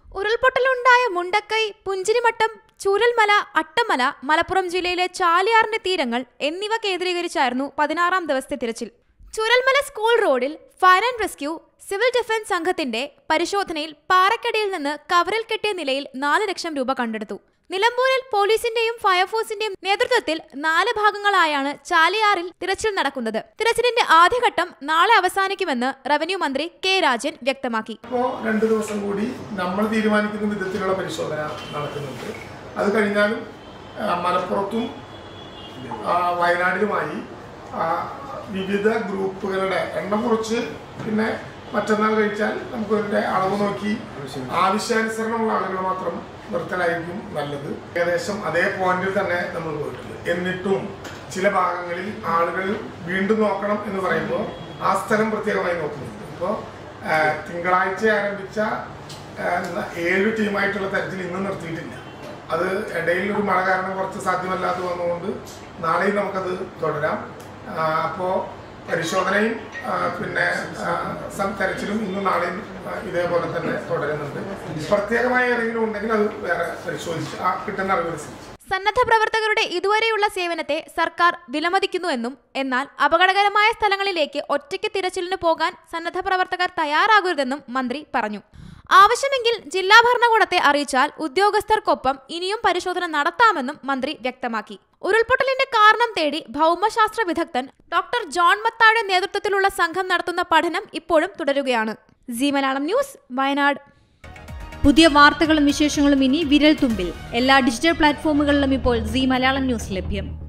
ഉരുൾപൊട്ടലുണ്ടായ മുണ്ടക്കൈ, പുഞ്ചിരിമട്ടം, ചൂരൽമല, അട്ടമല, മലപ്പുറം ജില്ലയിലെ ചാലിയാറിന്റെ തീരങ്ങൾ എന്നിവ കേന്ദ്രീകരിച്ചായിരുന്നു 16-ാം ദിവസത്തെ തിരച്ചിൽ. ചൂരൽമല സ്കൂൾ റോഡിൽ fire and rescue civil defence സംഘത്തിന്റെ പരിശോധനയിൽ പാറക്കടിയിൽ നിന്ന് കവറിൽ കെട്ടിയ നിലയിൽ 4 ലക്ഷം രൂപ കണ്ടെടുത്തു. നിലമ്പൂരിൽ പോലീസിന്റെയും ഫയർഫോഴ്സിന്റെയും നേതൃത്വത്തിൽ 4 ഭാഗങ്ങളായാണ് ചാലിയാറിൽ തിരച്ചിൽ നടക്കുന്നത്. തിരച്ചിലിന്റെ ആദ്യഘട്ടം നാളെ അവസാനിക്കുമെന്ന് റവന്യൂ മന്ത്രി കെ രാജൻ വ്യക്തമാക്കി. 2 ദിവസം കൂടി നമ്മൾ തീരുമാനിക്കുന്ന വിധത്തിലുള്ള പരിശോധന നടക്കുന്നുണ്ട്. അത് കഴിഞ്ഞാലും മലപ്പുറത്തും വയനാട്ടിലുമായി വിവിധ ഗ്രൂപ്പുകളുടെ എണ്ണം കുറച്ച്, പിന്നെ മറ്റന്നാൾ കഴിച്ചാൽ നമുക്ക് അതിൻ്റെ അളവ് നോക്കി ആവശ്യാനുസരണമുള്ള ആളുകൾ മാത്രം നിർത്തലായിരിക്കും നല്ലത്. ഏകദേശം അതേ പോയിന്റിൽ തന്നെ നമ്മൾ പോയിട്ടുണ്ട്. എന്നിട്ടും ചില ഭാഗങ്ങളിൽ ആളുകൾ വീണ്ടും നോക്കണം എന്ന് പറയുമ്പോൾ ആ സ്ഥലം പ്രത്യേകമായി നോക്കുന്നുണ്ട്. ഇപ്പോൾ തിങ്കളാഴ്ച ആരംഭിച്ച 7 ടീമായിട്ടുള്ള തരത്തിൽ ഇന്നും നിർത്തിയിട്ടില്ല. അത് ഇടയിൽ ഒരു മഴ കാരണം കുറച്ച് സാധ്യമല്ലാതെ വന്നുകൊണ്ട് നാളെയും നമുക്കത് തുടരാം. അപ്പോൾ പരിശോധനയും പിന്നെ തെരച്ചിലും ഇന്നും നാളെയും ഇതേപോലെ തന്നെ തുടരുന്നുണ്ട്. പ്രത്യേകമായ ഏതെങ്കിലും ഉണ്ടെങ്കിൽ അത് വേറെ പരിശോധിച്ച് കിട്ടുന്ന അറിവനുസരിച്ച്. സന്നദ്ധ പ്രവർത്തകരുടെ ഇതുവരെയുള്ള സേവനത്തെ സർക്കാർ വിലമതിക്കുന്നുവെന്നും എന്നാൽ അപകടകരമായ സ്ഥലങ്ങളിലേക്ക് ഒറ്റയ്ക്ക് തിരച്ചിലിന് പോകാൻ സന്നദ്ധ പ്രവർത്തകർ തയ്യാറാകരുതെന്നും മന്ത്രി പറഞ്ഞു. ആവശ്യമെങ്കിൽ ജില്ലാ ഭരണകൂടത്തെ അറിയിച്ചാൽ ഉദ്യോഗസ്ഥർക്കൊപ്പം ഇനിയും പരിശോധന നടത്താമെന്നും മന്ത്രി വ്യക്തമാക്കി. ഉരുൾപൊട്ടലിന്റെ കാരണം തേടി ഭൗമശാസ്ത്ര വിദഗ്ധൻ ഡോക്ടർ ജോൺ മത്തായുടെ നേതൃത്വത്തിലുള്ള സംഘം നടത്തുന്ന പഠനം ഇപ്പോഴും തുടരുകയാണ്. Zee Malayalam news, Wayanad. പുതിയ വാർത്തകളും വിശേഷങ്ങളും ഇനി വിരൽ തുമ്പിൽ. എല്ലാ ഡിജിറ്റൽ പ്ലാറ്റ്ഫോമുകളിലും ഇപ്പോൾ സീ മലയാളം ന്യൂസ് ലഭ്യം.